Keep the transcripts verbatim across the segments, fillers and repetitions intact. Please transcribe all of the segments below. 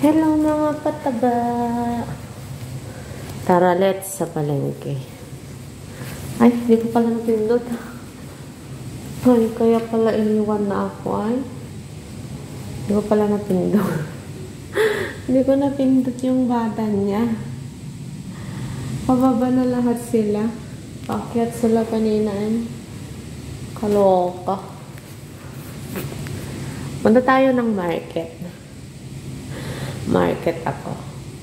Hello mga pataba. Tara, let's sa palengke. Ay, hindi ko pala napindot. Ay, kaya pala iniwan na ako ay. Hindi ko pala napindot. Hindi ko napindot yung button niya. Pababa na lahat sila. Pakyat sila kanina ay. Kaloka. Punta tayo ng market. Market ako.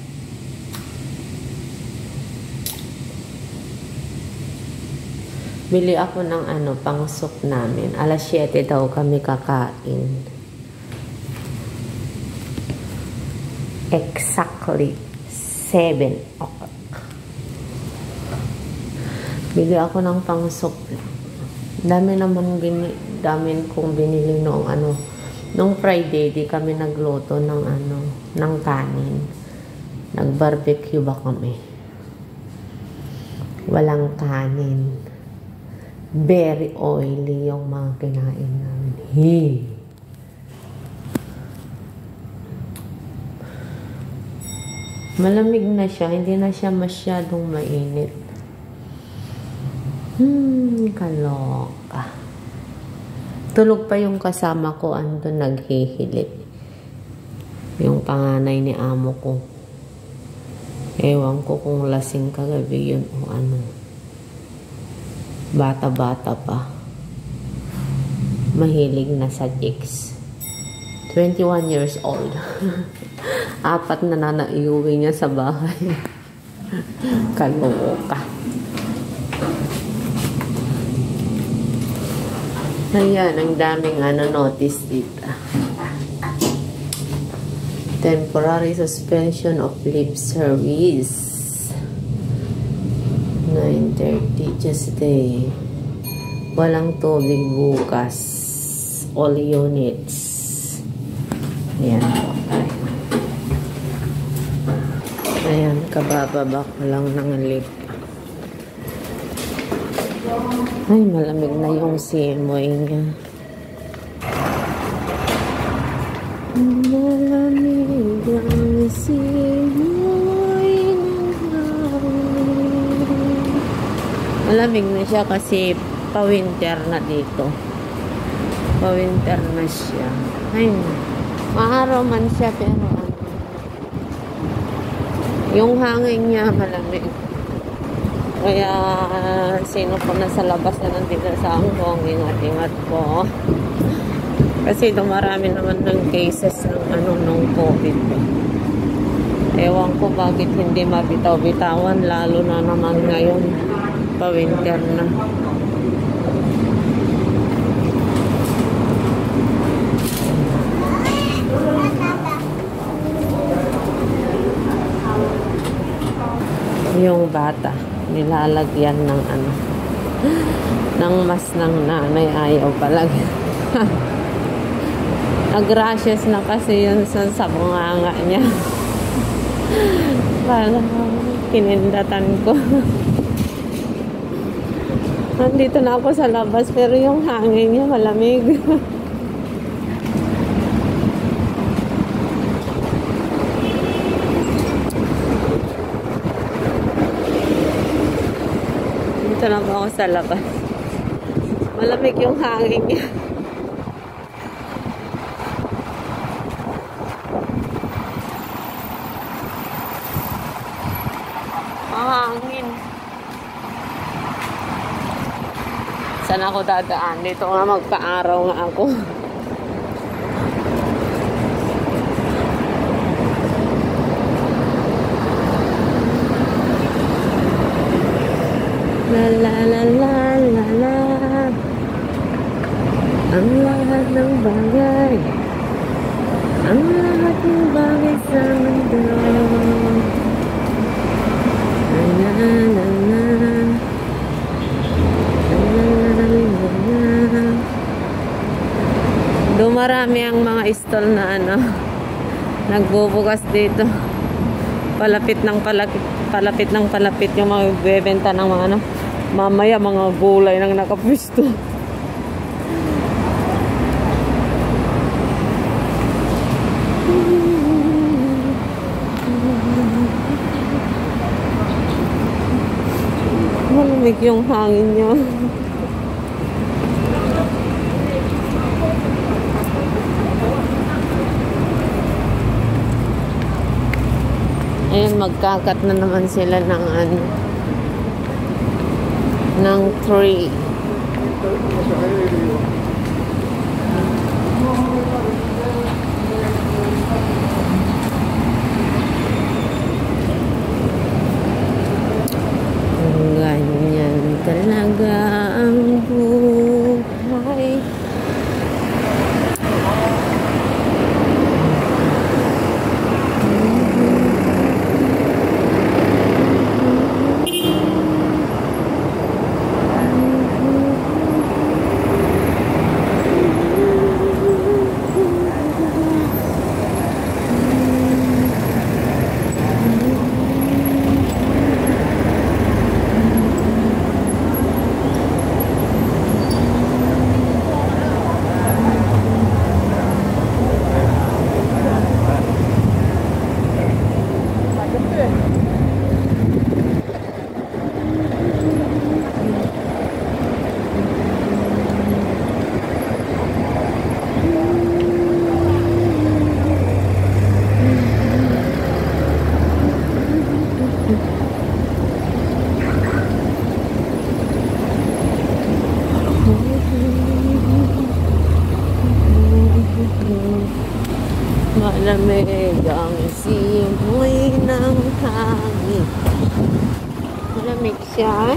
Bili ako ng ano, pang soup namin. alas siyete daw kami kakain. Exactly seven o'clock. Bili ako ng pang soup. Dami naman bin, dami kong binili noong ano, nung Friday, di kami nagluto ng ano, ng kanin. Nag-barbecue ba kami? Walang kanin. Very oily yung mga kinain namin. Hey. Malamig na siya, hindi na siya masyadong mainit. Hmm, kaloka. Tulog pa yung kasama ko, ando naghihilit. Yung panganay ni amo ko. Ewan ko kung lasing kagabi yun o ano. Bata-bata pa. Mahilig na sa chicks. twenty-one years old. Apat na na naiuwi niya sa bahay. Kaloka. Ayan, ang daming ano, notice dito. Temporary suspension of lip service. nine thirty just day. Walang tubig bukas. All units. Ayan. Ayan, kabababa ko lang ng lip. Ay, malamig na yung simoy niya. Malamig ang simoy ng hangin. Malamig na siya kasi pa-winter na dito. Pa-winter na siya. Ay, maaraw man siya pero ano. Yung hangin niya malamig. Kaya, sino po nasa labas na nandito sa Hongkong, ingat-ingat po. Kasi dumarami naman ng cases ng ano, nung COVID. Ewan ko bakit hindi mabitaw-bitawan, lalo na naman ngayon, pa-winter na. Yung bata. Nilalagyan ng ano ng mas ng nanay, ayaw palagi. Nag-rashes na kasi yun sa, sa bunganga niya. Parang kinindatan ko. Nandito na ako sa labas pero yung hangin niya malamig. Dito na po ako sa labas. Malamig yung hangin niya. Hangin. Saan ako dadaan? Dito nga magpa-araw nga ako. La la la la la la. Ang lahat ng bagay, ang lahat ng bagay sa mundo. La la la la. La la la la la. Dumarami ang mga stall na ano, nagbubukas dito. Palapit ng palapit, palapit ng palapit yung mga bebenta ng mga ano. Mamaya mga gulay nang nakapwisto. Yung hangin niya. Ayun, magkakat na naman sila ng ano, ng tree. Ganyan talaga ang buhay. Malamig ang simoy ng hangin. Malamig siya.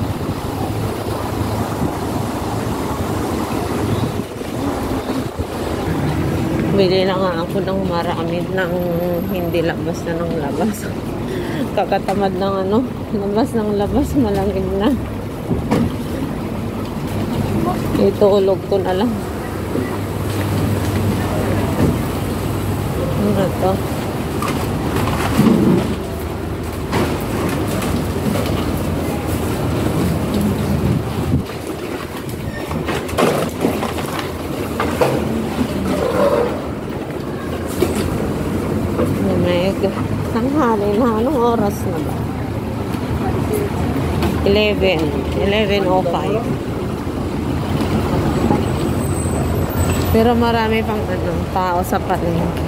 Bili na nga ako ng marami ng hindi labas na ng labas. Kakatamad ng ano, labas ng labas, malamig na. Itulog ko na lang. Ano to? Lamig. Tanghali na. Anong oras na ba? eleven. eleven oh five. Pero marami pang ano, tao sa palengke.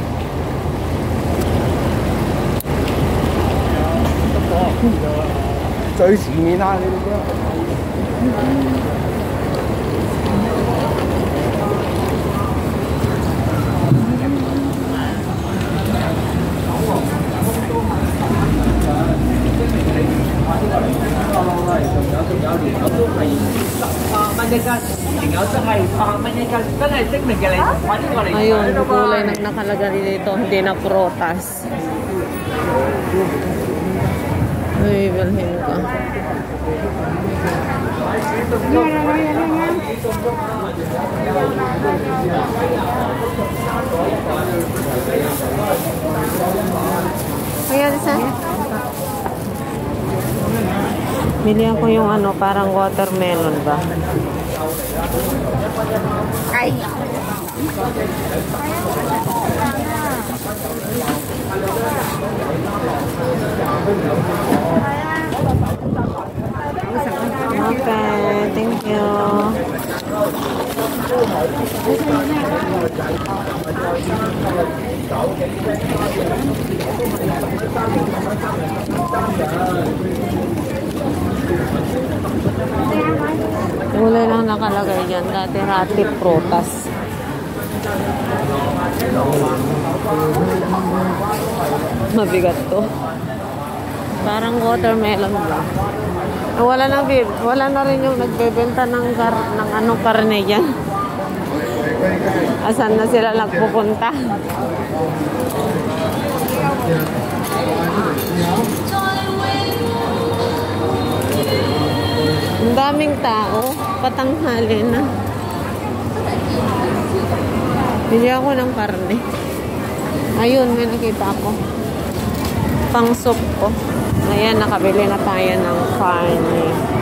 最前面啊，你哋啲。 Ayun, kulay ng nakalagay dito, hindi na prutas. Ay, bilhin ka. Ayan, isa. Bilihan ko yung ano, parang watermelon ba? Ay! Okay, thank you. Kulay lang nakalagay dyan. Dati rati prutas. Mabigat to. Parang watermelon ba? Wala na, wala na rin yung nagbebenta ng, kar ng ano, karne dyan. Asan na sila nagpupunta? Ang daming tao. Patanghali na. Bili ako ng karne. Ayun, may nakita ako. Pang soup ko. Ayan, nakabili na tayo ng karne.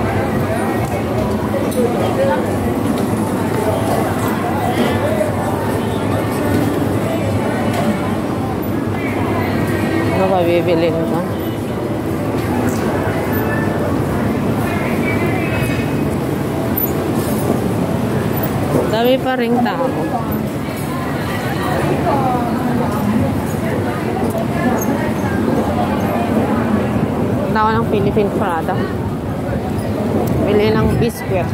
Ano ba bibilin ko? Dami pa rin tao. Tao ng Philippine product. Bili ng biscuit.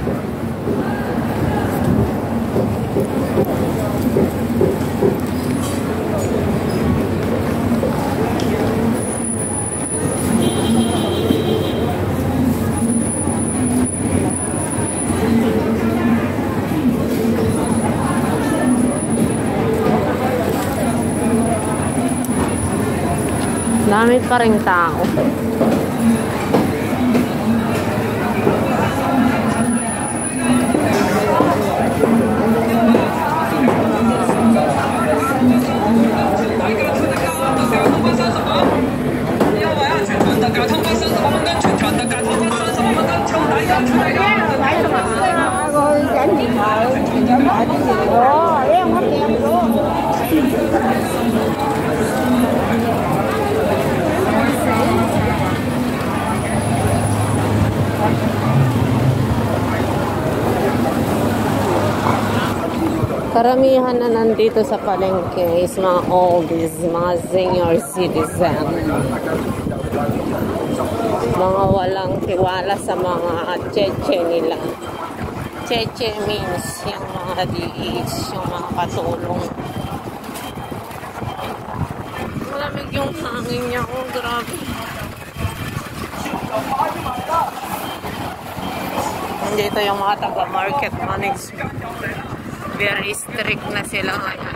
Dami pa rin tao. Karamihan na nandito sa palengke is mga oldies, mga senior citizen. Mga walang tiwala sa mga cheche nila. Cheche means yung mga D H, yung mga katulong. Malamig yung hangin niya. Oh, grabe. Nandito yung mga taga-market management. Very strict na sila ngayon.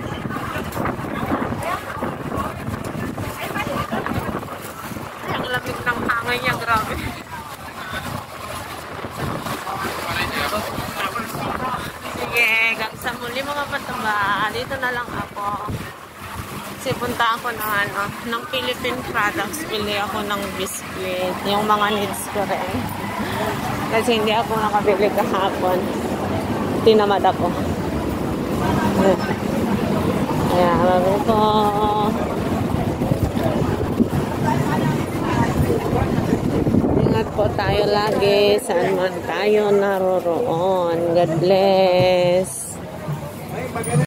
Ang lamig ng hangin niya, grabe. Sige, hanggang sa muli mga pataba. Dito na lang ako. Kasi punta ako ng, ano, ng Philippine products. Bili ako ng biscuit. Yung mga needs ko rin. Kasi hindi ako nakabili kahapon. Tinamad ako. Ayan, bago ko. Ingat po tayo lagi saan man tayo naroroon. God bless.